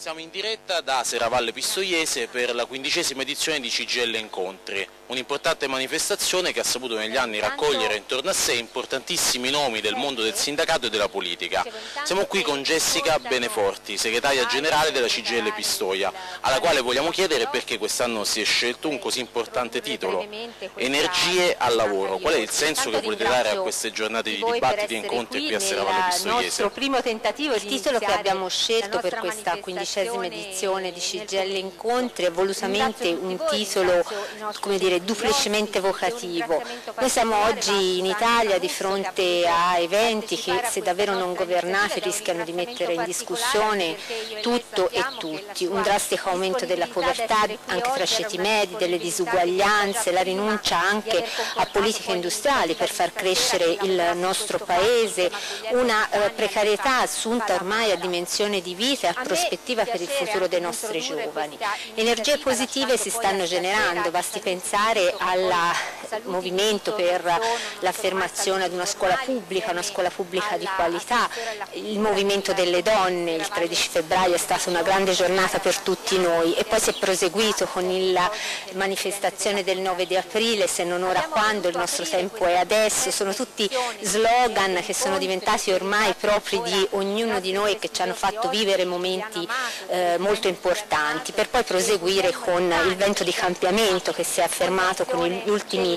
Siamo in diretta da Serravalle Pistoiese per la 15ª edizione di CGIL Incontri, un'importante manifestazione che ha saputo negli anni raccogliere intorno a sé importantissimi nomi del mondo del sindacato e della politica. Siamo qui con Jessica Beneforti, segretaria generale della CGIL Pistoia, alla quale vogliamo chiedere perché quest'anno si è scelto un così importante titolo, Energie al lavoro. Qual è il senso che volete dare a queste giornate di dibattiti e incontri qui a Serravalle Pistoiese? Il nostro primo tentativo, il titolo che abbiamo scelto per questa 15ª edizione di CGIL Incontri è volutamente un titolo, come dire, duplicemente vocativo. Noi siamo oggi in Italia di fronte a eventi che, se davvero non governati, rischiano di mettere in discussione tutto e tutti, un drastico aumento della povertà anche tra ceti medi, delle disuguaglianze, la rinuncia anche a politiche industriali per far crescere il nostro Paese, una precarietà assunta ormai a dimensione di vita e a prospettiva per il futuro dei nostri giovani. Energie positive si stanno generando, basti pensare al movimento per l'affermazione ad una scuola pubblica di qualità, il movimento delle donne. Il 13 febbraio è stata una grande giornata per tutti noi e poi si è proseguito con la manifestazione del 9 di aprile, se non ora quando, il nostro tempo è adesso. Sono tutti slogan che sono diventati ormai propri di ognuno di noi e che ci hanno fatto vivere momenti molto importanti, per poi proseguire con il vento di cambiamento che si è affermato con gli ultimi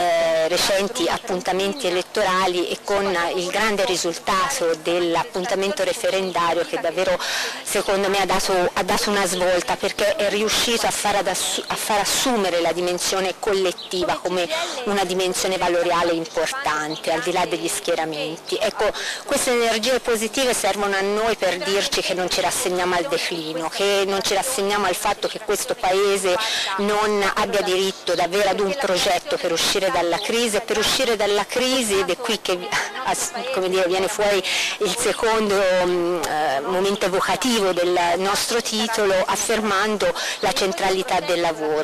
recenti appuntamenti elettorali e con il grande risultato dell'appuntamento referendario che davvero, secondo me, ha dato una svolta, perché è riuscito a far assumere la dimensione collettiva come una dimensione valoriale importante, al di là degli schieramenti. Ecco, queste energie positive servono a noi per dirci che non ci rassegniamo al declino, che non ci rassegniamo al fatto che questo Paese non abbia diritto davvero ad un progetto per uscire dalla crisi, e per uscire dalla crisi, ed è qui che, come dire, viene fuori il secondo momento evocativo del nostro titolo, affermando la centralità del lavoro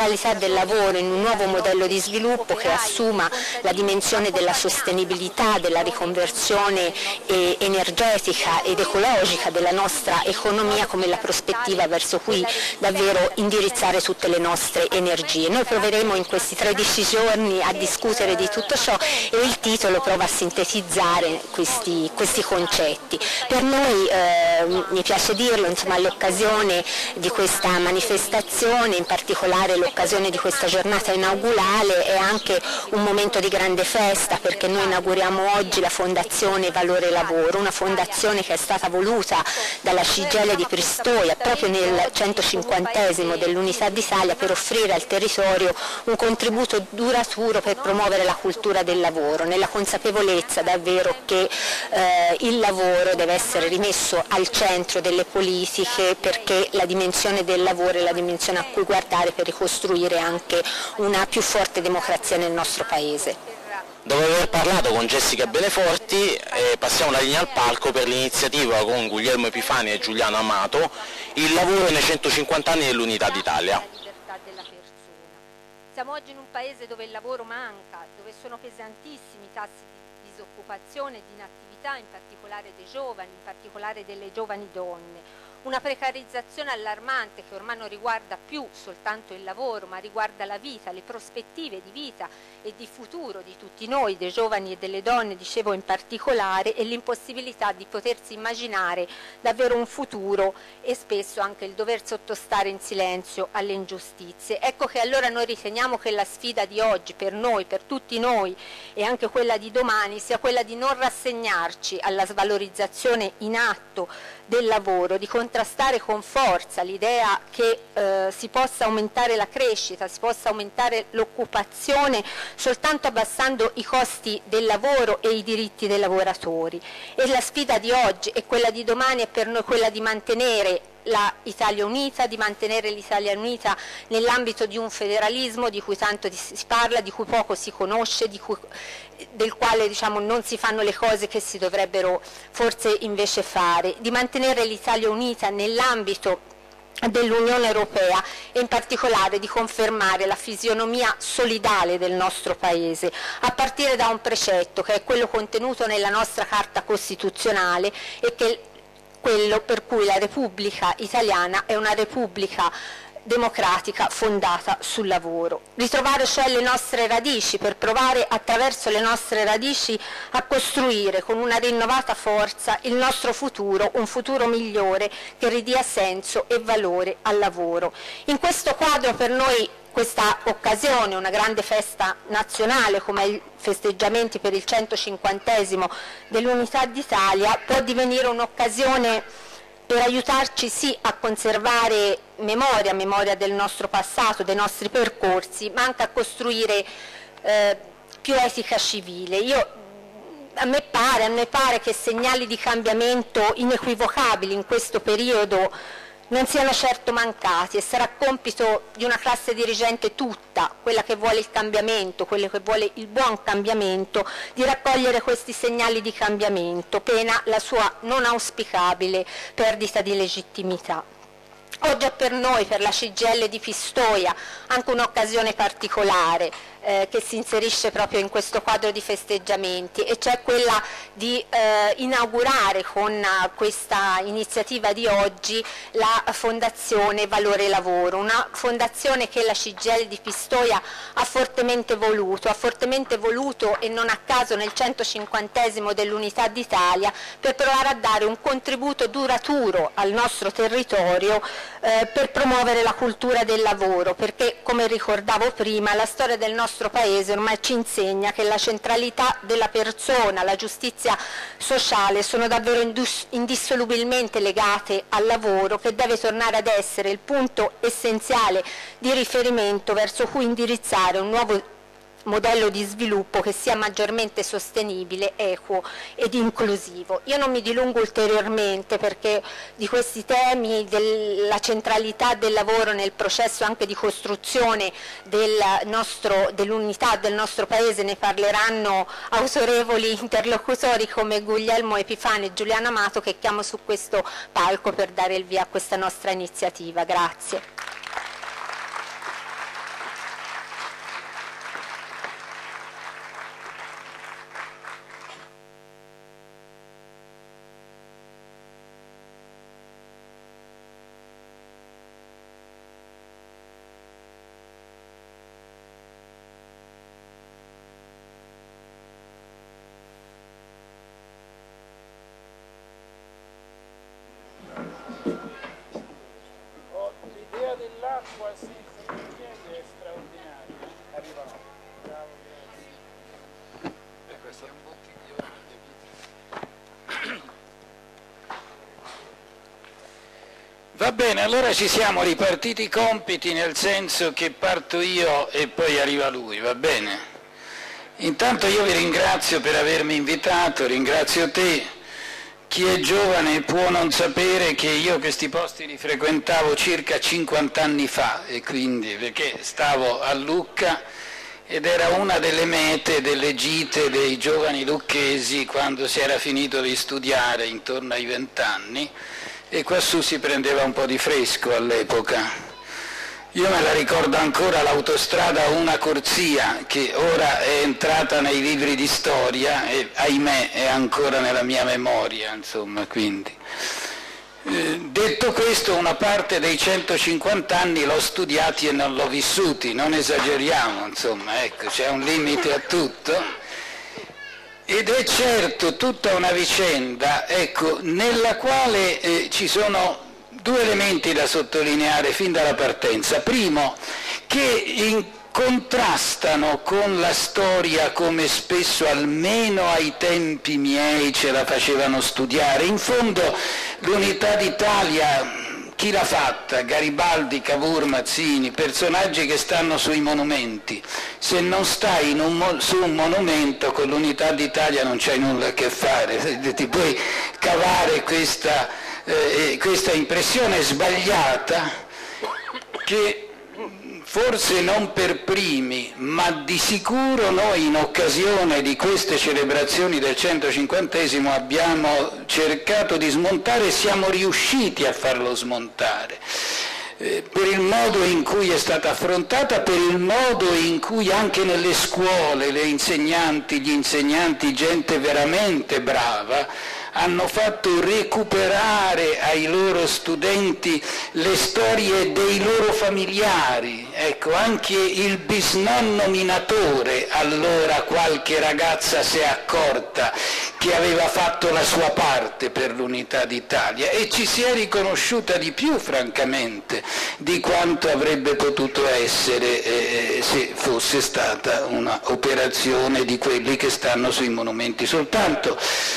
in un nuovo modello di sviluppo che assuma la dimensione della sostenibilità, della riconversione energetica ed ecologica della nostra economia come la prospettiva verso cui davvero indirizzare tutte le nostre energie. Noi proveremo in questi 13 giorni a discutere di tutto ciò e il titolo prova a sintetizzare questi concetti. Per noi, mi piace dirlo, insomma, l'occasione di questa manifestazione, in particolare l'occasione di questa giornata inaugurale, è anche un momento di grande festa, perché noi inauguriamo oggi la Fondazione Valore Lavoro, una fondazione che è stata voluta dalla CGIL di Pistoia proprio nel 150° dell'Unità d'Italia per offrire al territorio un contributo duraturo per promuovere la cultura del lavoro, nella consapevolezza davvero che il lavoro deve essere rimesso al centro delle politiche, perché la dimensione del lavoro è la dimensione a cui guardare per ricostruire anche una più forte democrazia nel nostro Paese. Dopo aver parlato con Jessica Beneforti, passiamo la linea al palco per l'iniziativa con Guglielmo Epifani e Giuliano Amato, il lavoro nei 150 anni dell'Unità d'Italia. Siamo oggi in un paese dove il lavoro manca, dove sono pesantissimi i tassi di disoccupazione e di inattività, in particolare dei giovani, in particolare delle giovani donne. Una precarizzazione allarmante che ormai non riguarda più soltanto il lavoro, ma riguarda la vita, le prospettive di vita e di futuro di tutti noi, dei giovani e delle donne, dicevo in particolare, e l'impossibilità di potersi immaginare davvero un futuro e spesso anche il dover sottostare in silenzio alle ingiustizie. Ecco che allora noi riteniamo che la sfida di oggi per noi, per tutti noi, e anche quella di domani, sia quella di non rassegnarci alla svalorizzazione in atto del lavoro, di contrastare con forza l'idea che si possa aumentare la crescita, si possa aumentare l'occupazione soltanto abbassando i costi del lavoro e i diritti dei lavoratori. E la sfida di oggi e quella di domani è per noi quella di mantenere l'Italia unita, di mantenere l'Italia unita nell'ambito di un federalismo di cui tanto si parla, di cui poco si conosce, del quale, diciamo, non si fanno le cose che si dovrebbero forse invece fare, di mantenere l'Italia unita nell'ambito dell'Unione Europea e in particolare di confermare la fisionomia solidale del nostro Paese, a partire da un precetto che è quello contenuto nella nostra Carta Costituzionale e che quello per cui la Repubblica italiana è una Repubblica democratica fondata sul lavoro. Ritrovare cioè le nostre radici per provare attraverso le nostre radici a costruire con una rinnovata forza il nostro futuro, un futuro migliore che ridia senso e valore al lavoro. In questo quadro per noi questa occasione, una grande festa nazionale come i festeggiamenti per il 150° dell'Unità d'Italia, può divenire un'occasione per aiutarci sì a conservare memoria del nostro passato, dei nostri percorsi, ma anche a costruire più etica civile. A me pare che segnali di cambiamento inequivocabili in questo periodo non siano certo mancati e sarà compito di una classe dirigente tutta, quella che vuole il cambiamento, quella che vuole il buon cambiamento, di raccogliere questi segnali di cambiamento, pena la sua non auspicabile perdita di legittimità. Oggi è per noi, per la CGIL di Pistoia, anche un'occasione particolare che si inserisce proprio in questo quadro di festeggiamenti, e cioè quella di inaugurare con questa iniziativa di oggi la Fondazione Valore Lavoro, una fondazione che la CGIL di Pistoia ha fortemente voluto e non a caso nel 150° dell'Unità d'Italia, per provare a dare un contributo duraturo al nostro territorio per promuovere la cultura del lavoro, perché come ricordavo prima la storia del nostro Paese ormai ci insegna che la centralità della persona, la giustizia sociale sono davvero indissolubilmente legate al lavoro, che deve tornare ad essere il punto essenziale di riferimento verso cui indirizzare un nuovo modello di sviluppo che sia maggiormente sostenibile, equo ed inclusivo. Io non mi dilungo ulteriormente perché di questi temi della centralità del lavoro nel processo anche di costruzione dell'unità del nostro Paese ne parleranno autorevoli interlocutori come Guglielmo Epifani e Giuliano Amato, che chiamo su questo palco per dare il via a questa nostra iniziativa. Grazie. L'idea dell'acqua senza niente è straordinaria. Arrivano. Bravo, grazie. Questo è un bottiglione. Va bene, allora ci siamo ripartiti i compiti, nel senso che parto io e poi arriva lui, va bene? Intanto io vi ringrazio per avermi invitato, ringrazio te. Chi è giovane può non sapere che io questi posti li frequentavo circa 50 anni fa, e quindi perché stavo a Lucca ed era una delle mete delle gite dei giovani lucchesi quando si era finito di studiare intorno ai 20 anni, e quassù si prendeva un po' di fresco all'epoca. Io me la ricordo ancora l'autostrada Una Corsia, che ora è entrata nei libri di storia e ahimè è ancora nella mia memoria, insomma, quindi. Detto questo, una parte dei 150 anni l'ho studiati e non l'ho vissuti, non esageriamo, insomma, ecco, c'è un limite a tutto. Ed è certo tutta una vicenda, ecco, nella quale ci sono due elementi da sottolineare fin dalla partenza. Primo, che contrastano con la storia come spesso, almeno ai tempi miei, ce la facevano studiare. In fondo l'Unità d'Italia, chi l'ha fatta? Garibaldi, Cavour, Mazzini, personaggi che stanno sui monumenti. Se non stai su un monumento con l'Unità d'Italia non c'hai nulla a che fare, ti puoi cavare questa impressione sbagliata che forse non per primi, ma di sicuro noi in occasione di queste celebrazioni del 150° abbiamo cercato di smontare e siamo riusciti a farlo smontare. Per il modo in cui è stata affrontata, per il modo in cui anche nelle scuole gli insegnanti, gente veramente brava, hanno fatto recuperare ai loro studenti le storie dei loro familiari. Ecco, anche il bisnonno minatore, allora qualche ragazza si è accorta che aveva fatto la sua parte per l'unità d'Italia e ci si è riconosciuta di più, francamente, di quanto avrebbe potuto essere se fosse stata un'operazione di quelli che stanno sui monumenti soltanto.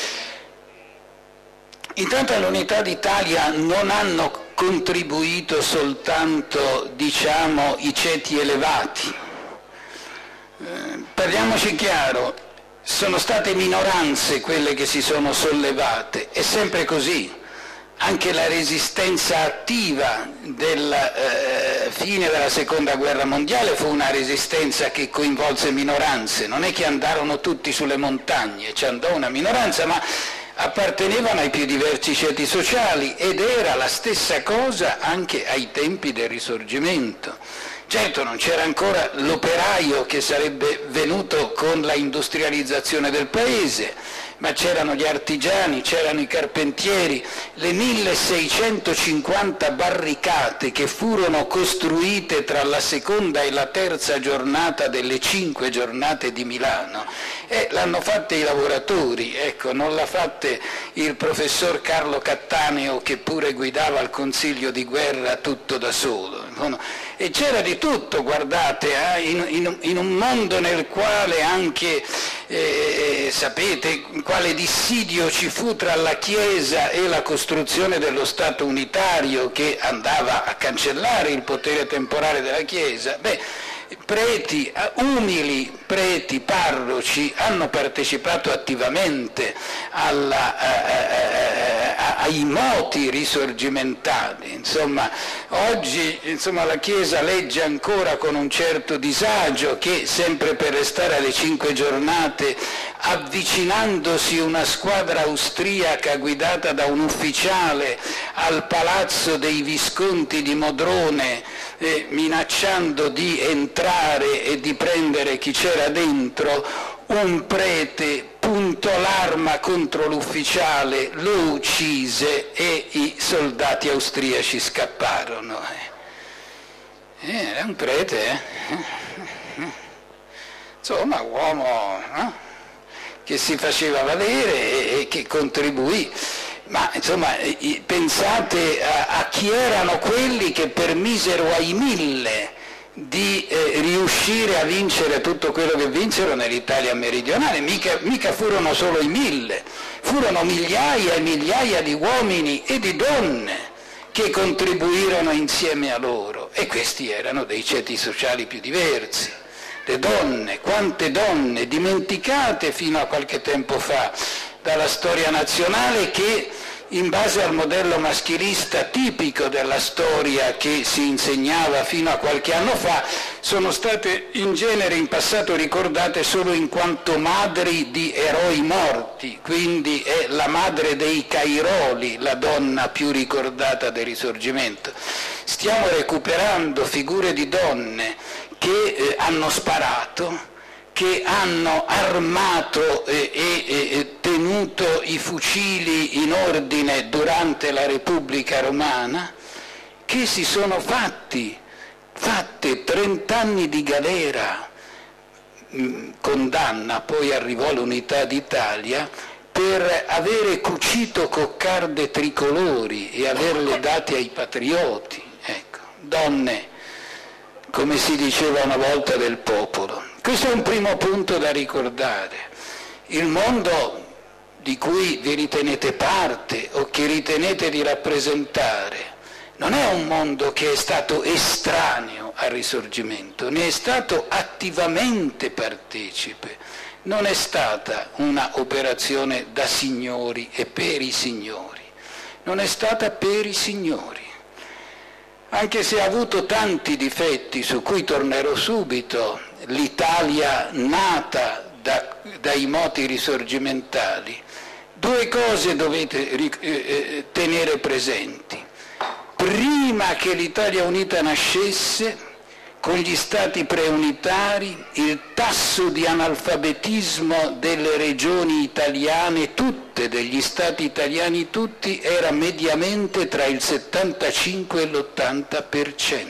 Intanto all'unità d'Italia non hanno contribuito soltanto, diciamo, i ceti elevati. Parliamoci chiaro, sono state minoranze quelle che si sono sollevate, è sempre così. Anche la resistenza attiva del fine della Seconda Guerra Mondiale fu una resistenza che coinvolse minoranze, non è che andarono tutti sulle montagne, ci andò una minoranza, ma appartenevano ai più diversi ceti sociali ed era la stessa cosa anche ai tempi del Risorgimento. Certo, non c'era ancora l'operaio che sarebbe venuto con la industrializzazione del paese, ma c'erano gli artigiani, c'erano i carpentieri, le 1650 barricate che furono costruite tra la seconda e la terza giornata delle 5 giornate di Milano, l'hanno fatte i lavoratori, ecco, non l'ha fatte il professor Carlo Cattaneo che pure guidava il Consiglio di guerra tutto da solo. E c'era di tutto, guardate, in un mondo nel quale anche, sapete, quale dissidio ci fu tra la Chiesa e la costruzione dello Stato unitario che andava a cancellare il potere temporale della Chiesa. Preti, umili preti, parroci hanno partecipato attivamente ai moti risorgimentali. Insomma, oggi la Chiesa legge ancora con un certo disagio che, sempre per restare alle 5 giornate, avvicinandosi una squadra austriaca guidata da un ufficiale al palazzo dei Visconti di Modrone, minacciando di entrare e di prendere chi c'era dentro, un prete puntò l'arma contro l'ufficiale, lo uccise e i soldati austriaci scapparono. Era un prete, insomma, uomo che si faceva valere e che contribuì. Ma insomma, pensate a chi erano quelli che permisero ai 1000 di riuscire a vincere tutto quello che vinsero nell'Italia meridionale. Mica furono solo i 1000, furono migliaia e migliaia di uomini e di donne che contribuirono insieme a loro, e questi erano dei ceti sociali più diversi. Le donne, quante donne dimenticate fino a qualche tempo fa dalla storia nazionale, che in base al modello maschilista tipico della storia che si insegnava fino a qualche anno fa, sono state in genere in passato ricordate solo in quanto madri di eroi morti, quindi è la madre dei Cairoli la donna più ricordata del Risorgimento. Stiamo recuperando figure di donne che hanno sparato, che hanno armato e tenuto i fucili in ordine durante la Repubblica Romana, che si sono fatte 30 anni di galera, condanna, poi arrivò l'Unità d'Italia, per avere cucito coccarde tricolori e averle date ai patrioti. Ecco, donne, come si diceva una volta, del popolo. Questo è un primo punto da ricordare. Il mondo di cui vi ritenete parte o che ritenete di rappresentare non è un mondo che è stato estraneo al Risorgimento, ne è stato attivamente partecipe. Non è stata una operazione da signori e per i signori, non è stata per i signori. Anche se ha avuto tanti difetti su cui tornerò subito, l'Italia nata dai moti risorgimentali, due cose dovete tenere presenti. Prima che l'Italia Unita nascesse, con gli stati preunitari il tasso di analfabetismo delle regioni italiane tutte, degli stati italiani tutti, era mediamente tra il 75 e l'80%.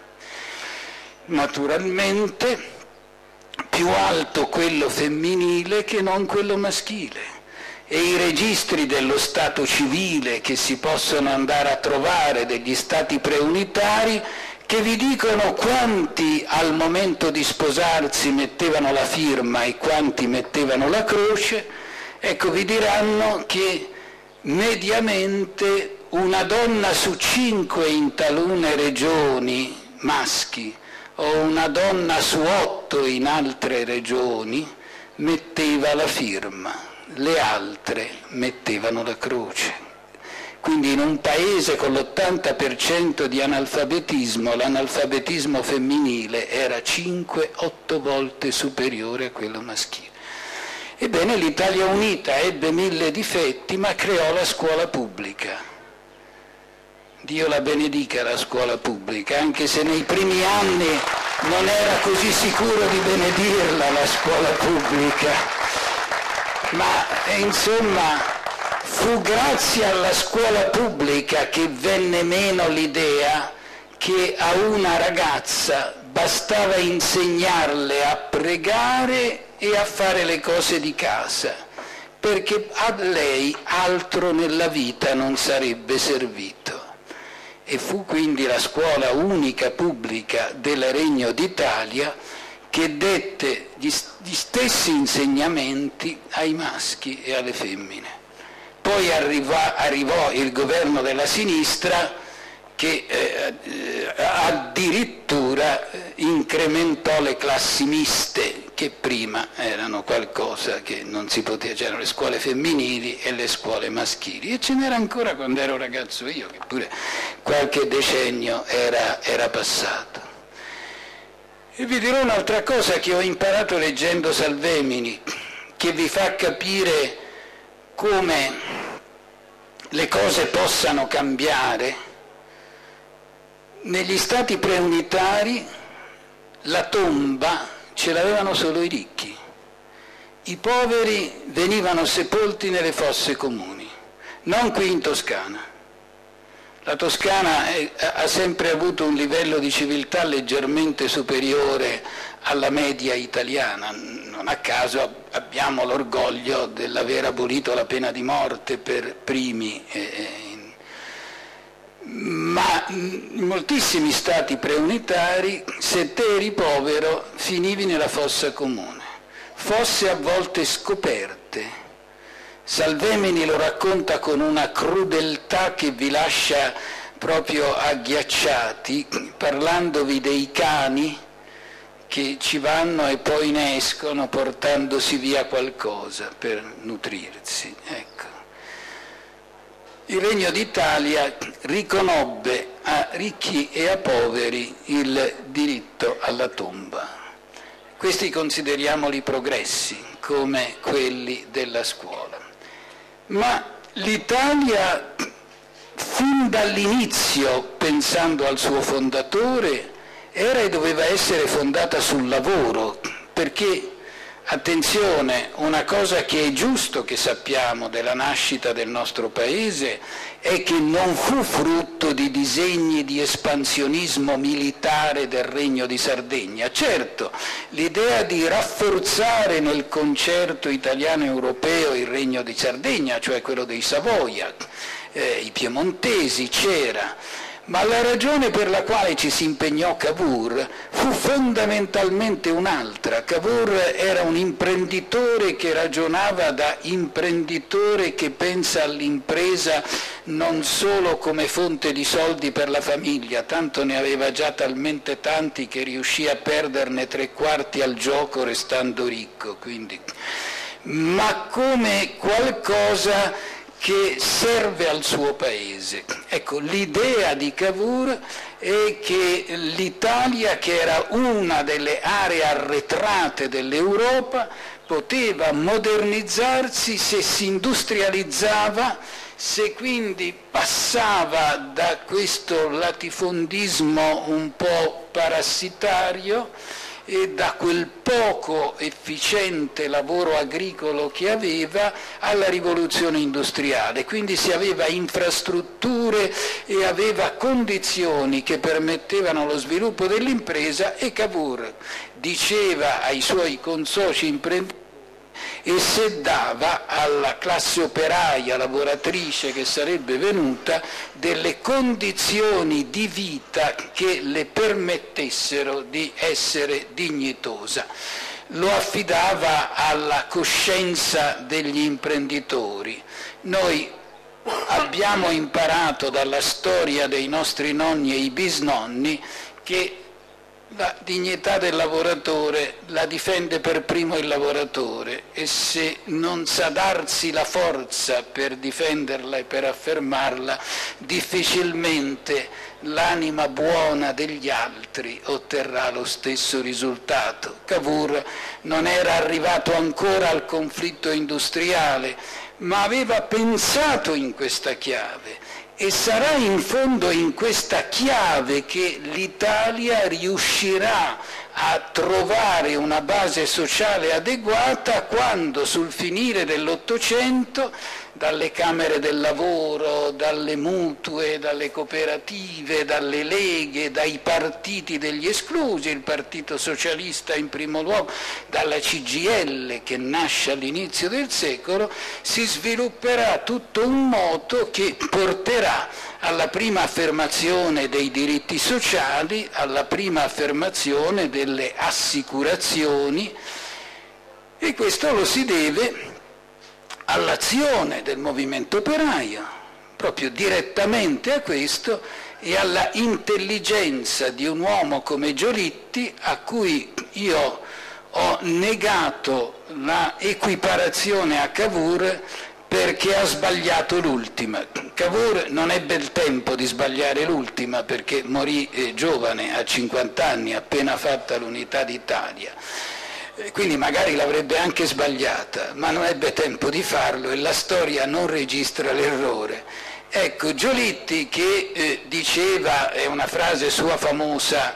Naturalmente più alto quello femminile che non quello maschile. E i registri dello Stato civile che si possono andare a trovare degli stati preunitari che vi dicono quanti al momento di sposarsi mettevano la firma e quanti mettevano la croce, ecco, vi diranno che mediamente una donna su 5 in talune regioni maschi o una donna su 8 in altre regioni metteva la firma, le altre mettevano la croce. Quindi in un paese con l'80% di analfabetismo, l'analfabetismo femminile era 5-8 volte superiore a quello maschile. Ebbene, l'Italia Unita ebbe 1000 difetti, ma creò la scuola pubblica. Dio la benedica la scuola pubblica, anche se nei primi anni non era così sicuro di benedirla la scuola pubblica. Ma insomma, fu grazie alla scuola pubblica che venne meno l'idea che a una ragazza bastava insegnarle a pregare e a fare le cose di casa, perché a lei altro nella vita non sarebbe servito. E fu quindi la scuola unica pubblica del Regno d'Italia che dette gli stessi insegnamenti ai maschi e alle femmine. Poi arrivò il governo della sinistra che addirittura incrementò le classi miste, che prima erano qualcosa che non si poteva, c'erano le scuole femminili e le scuole maschili, e ce n'era ancora quando ero ragazzo io, che pure qualche decennio era passato. E vi dirò un'altra cosa che ho imparato leggendo Salvemini, che vi fa capire come le cose possano cambiare. Negli stati preunitari la tomba ce l'avevano solo i ricchi, i poveri venivano sepolti nelle fosse comuni, non qui in Toscana. La Toscana ha sempre avuto un livello di civiltà leggermente superiore alla media italiana, non a caso abbiamo l'orgoglio dell'aver abolito la pena di morte per primi, ma in moltissimi stati preunitari se te eri povero finivi nella fossa comune, fosse a volte scoperte. Salvemini lo racconta con una crudeltà che vi lascia proprio agghiacciati, parlandovi dei cani che ci vanno e poi ne escono portandosi via qualcosa per nutrirsi. Ecco. Il Regno d'Italia riconobbe a ricchi e a poveri il diritto alla tomba. Questi consideriamoli progressi come quelli della scuola. Ma l'Italia, fin dall'inizio, pensando al suo fondatore, era e doveva essere fondata sul lavoro, perché, attenzione, una cosa che è giusto che sappiamo della nascita del nostro Paese è che non fu frutto di disegni di espansionismo militare del Regno di Sardegna. Certo, l'idea di rafforzare nel concerto italiano-europeo il Regno di Sardegna, cioè quello dei Savoia, i piemontesi, c'era. Ma la ragione per la quale ci si impegnò Cavour fu fondamentalmente un'altra. Cavour era un imprenditore che ragionava da imprenditore che pensa all'impresa non solo come fonte di soldi per la famiglia, tanto ne aveva già talmente tanti che riuscì a perderne 3/4 al gioco restando ricco, quindi, ma come qualcosa che serve al suo paese. Ecco, l'idea di Cavour è che l'Italia, che era una delle aree arretrate dell'Europa, poteva modernizzarsi se si industrializzava se quindi passava da questo latifondismo un po' parassitario e da quel poco efficiente lavoro agricolo che aveva alla rivoluzione industriale. Quindi si aveva infrastrutture e aveva condizioni che permettevano lo sviluppo dell'impresa, e Cavour diceva ai suoi consoci imprenditori e se dava alla classe operaia lavoratrice che sarebbe venuta delle condizioni di vita che le permettessero di essere dignitosa. Lo affidava alla coscienza degli imprenditori. Noi abbiamo imparato dalla storia dei nostri nonni e i bisnonni che la dignità del lavoratore la difende per primo il lavoratore, e se non sa darsi la forza per difenderla e per affermarla, difficilmente l'anima buona degli altri otterrà lo stesso risultato. Cavour non era arrivato ancora al conflitto industriale, ma aveva pensato in questa chiave. E sarà in fondo in questa chiave che l'Italia riuscirà a trovare una base sociale adeguata quando, sul finire dell'Ottocento, dalle camere del lavoro, dalle mutue, dalle cooperative, dalle leghe, dai partiti degli esclusi, il Partito Socialista in primo luogo, dalla CGIL che nasce all'inizio del secolo, si svilupperà tutto un moto che porterà alla prima affermazione dei diritti sociali, alla prima affermazione delle assicurazioni, e questo lo si deve all'azione del movimento operaio, proprio direttamente a questo, e alla intelligenza di un uomo come Giolitti, a cui io ho negato la equiparazione a Cavour perché ha sbagliato l'ultima. Cavour non ebbe il tempo di sbagliare l'ultima perché morì giovane, a 50 anni, appena fatta l'unità d'Italia. Quindi magari l'avrebbe anche sbagliata, ma non ebbe tempo di farlo e la storia non registra l'errore. Ecco, Giolitti che diceva, è una frase sua famosa,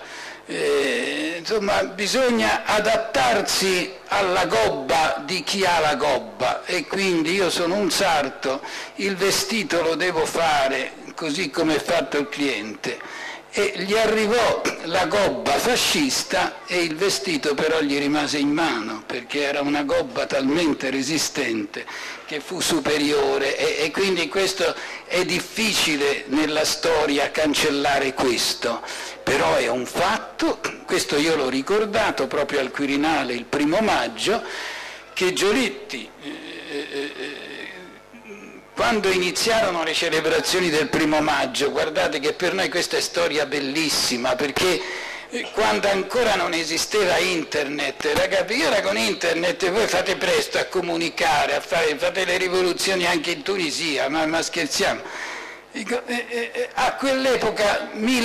insomma bisogna adattarsi alla gobba di chi ha la gobba, e quindi io sono un sarto, il vestito lo devo fare così come è fatto il cliente. E gli arrivò la gobba fascista e il vestito però gli rimase in mano, perché era una gobba talmente resistente che fu superiore, e quindi questo è difficile nella storia cancellare questo, però è un fatto, questo io l'ho ricordato proprio al Quirinale il 1° maggio, che Giolitti quando iniziarono le celebrazioni del 1° maggio, guardate che per noi questa è storia bellissima, perché quando ancora non esisteva internet, ragazzi, io ero con internet e voi fate presto a comunicare, fate le rivoluzioni anche in Tunisia, ma scherziamo. A quell'epoca,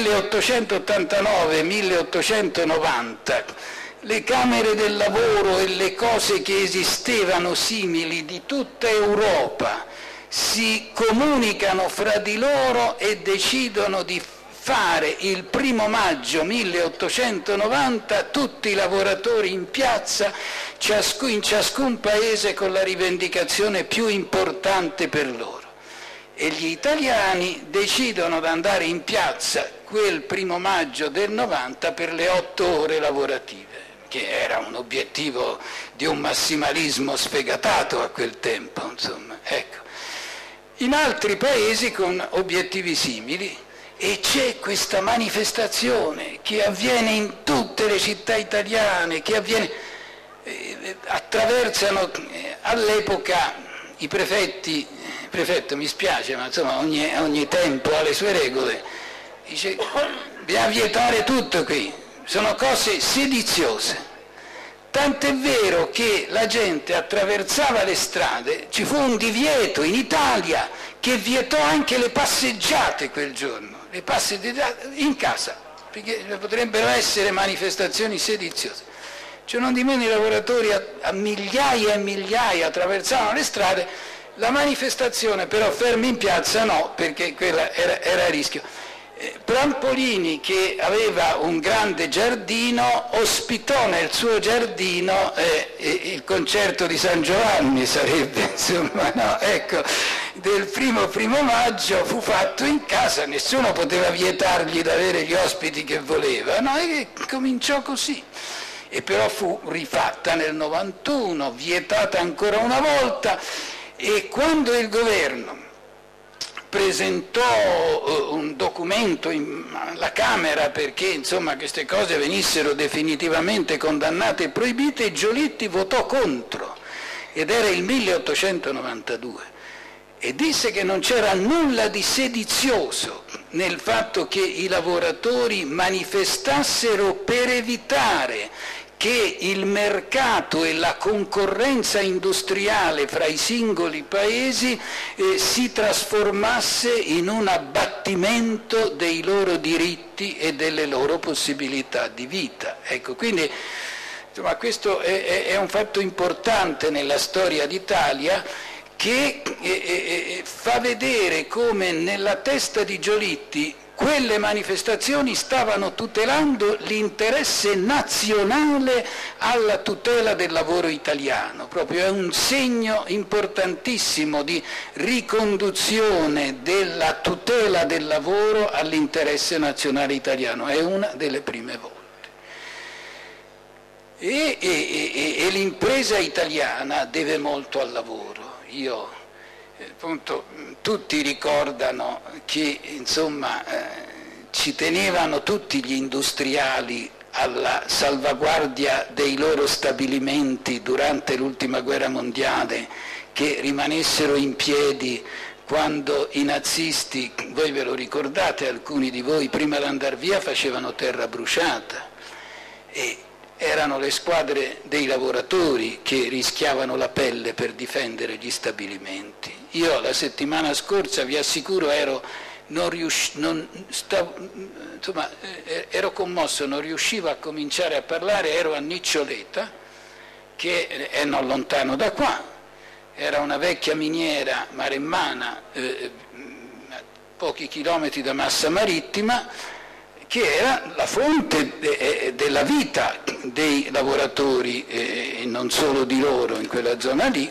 1889-1890, le camere del lavoro e le cose che esistevano simili di tutta Europa si comunicano fra di loro e decidono di fare il 1° maggio 1890 tutti i lavoratori in piazza, in ciascun paese con la rivendicazione più importante per loro. E gli italiani decidono di andare in piazza quel 1° maggio del 90 per le 8 ore lavorative, che era un obiettivo di un massimalismo sfegatato a quel tempo, insomma, ecco. In altri paesi con obiettivi simili, e c'è questa manifestazione che avviene in tutte le città italiane, che avviene, attraversano all'epoca i prefetti, prefetto mi spiace, ma insomma ogni tempo ha le sue regole, dice bisogna vietare tutto qui, sono cose sediziose. Tant'è vero che la gente attraversava le strade, ci fu un divieto in Italia che vietò anche le passeggiate quel giorno, le passeggiate in casa, perché potrebbero essere manifestazioni sediziose. Cioè, non di meno i lavoratori a migliaia e migliaia attraversavano le strade La manifestazione però fermi in piazza no, perché quella era a rischio. Prampolini, che aveva un grande giardino, ospitò nel suo giardino il concerto di San Giovanni, sarebbe, insomma, no? Ecco, del primo maggio fu fatto in casa, nessuno poteva vietargli di avere gli ospiti che voleva, no? E cominciò così. E però fu rifatta nel 91, vietata ancora una volta, e quando il governo presentò un documento alla Camera perché insomma queste cose venissero definitivamente condannate e proibite, Giolitti votò contro, ed era il 1892, e disse che non c'era nulla di sedizioso nel fatto che i lavoratori manifestassero per evitare che il mercato e la concorrenza industriale fra i singoli paesi si trasformasse in un abbattimento dei loro diritti e delle loro possibilità di vita. Ecco, quindi insomma, questo è un fatto importante nella storia d'Italia, che fa vedere come nella testa di Giolitti quelle manifestazioni stavano tutelando l'interesse nazionale alla tutela del lavoro italiano. Proprio è un segno importantissimo di riconduzione della tutela del lavoro all'interesse nazionale italiano. È una delle prime volte. E l'impresa italiana deve molto al lavoro. Appunto, tutti ricordano che insomma, ci tenevano tutti gli industriali alla salvaguardia dei loro stabilimenti durante l'ultima guerra mondiale, che rimanessero in piedi quando i nazisti, voi ve lo ricordate, alcuni di voi prima di andare via facevano terra bruciata, e erano le squadre dei lavoratori che rischiavano la pelle per difendere gli stabilimenti. Io la settimana scorsa, vi assicuro, ero commosso, non riuscivo a cominciare a parlare, ero a Niccioleta, che è non lontano da qua, era una vecchia miniera maremmana, a pochi chilometri da Massa Marittima, che era la fonte della vita dei lavoratori e non solo di loro in quella zona lì.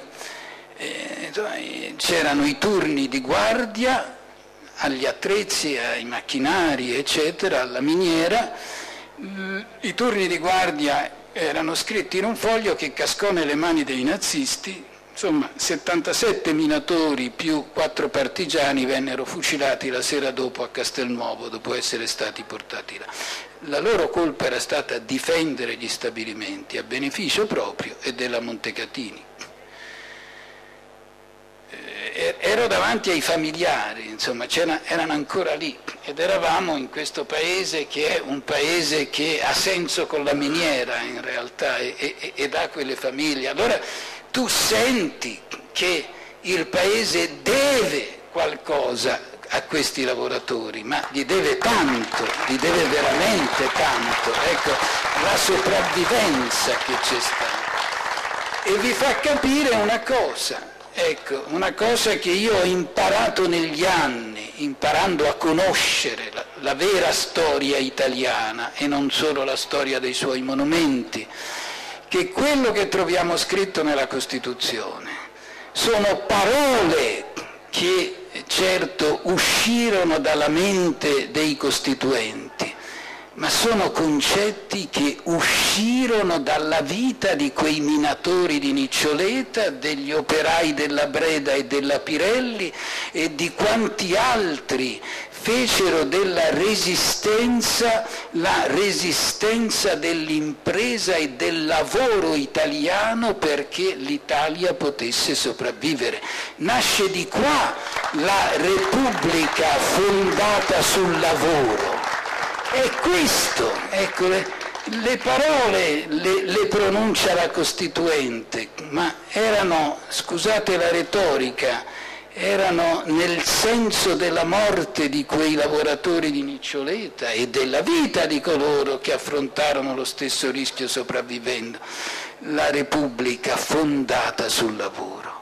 C'erano i turni di guardia agli attrezzi, ai macchinari, eccetera, alla miniera. I turni di guardia erano scritti in un foglio che cascò nelle mani dei nazisti. Insomma, 77 minatori più 4 partigiani vennero fucilati la sera dopo a Castelnuovo, dopo essere stati portati là. La loro colpa era stata difendere gli stabilimenti a beneficio proprio e della Montecatini. Ero davanti ai familiari, insomma, erano ancora lì, ed eravamo in questo paese che è un paese che ha senso con la miniera in realtà, e dà quelle famiglie. Allora tu senti che il paese deve qualcosa a questi lavoratori, ma gli deve tanto, gli deve veramente tanto, ecco, la sopravvivenza che c'è stata. E vi fa capire una cosa. Ecco, una cosa che io ho imparato negli anni, imparando a conoscere la vera storia italiana e non solo la storia dei suoi monumenti, che quello che troviamo scritto nella Costituzione sono parole che certo uscirono dalla mente dei costituenti, ma sono concetti che uscirono dalla vita di quei minatori di Niccioleta, degli operai della Breda e della Pirelli e di quanti altri fecero della resistenza la resistenza dell'impresa e del lavoro italiano perché l'Italia potesse sopravvivere. Nasce di qua la Repubblica fondata sul lavoro. E questo, ecco, le parole le pronuncia la Costituente, ma erano, scusate la retorica, erano nel senso della morte di quei lavoratori di Niccioleta e della vita di coloro che affrontarono lo stesso rischio sopravvivendo. La Repubblica fondata sul lavoro.